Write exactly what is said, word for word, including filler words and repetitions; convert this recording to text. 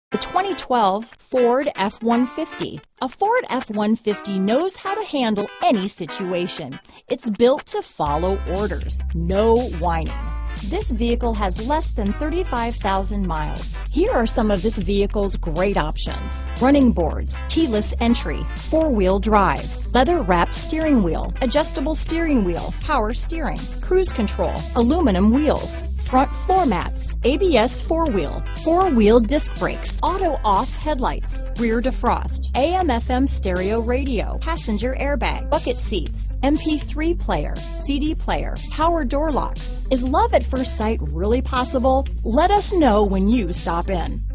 The twenty twelve Ford F one fifty. A Ford F one fifty knows how to handle any situation. It's built to follow orders, no whining. This vehicle has less than thirty-five thousand miles. Here are some of this vehicle's great options: running boards, keyless entry, four-wheel drive, leather-wrapped steering wheel, adjustable steering wheel, power steering, cruise control, aluminum wheels, front floor mats, A B S four-wheel, four-wheel disc brakes, auto-off headlights, rear defrost, A M F M stereo radio, passenger airbag, bucket seats, M P three player, C D player, power door locks. Is love at first sight really possible? Let us know when you stop in.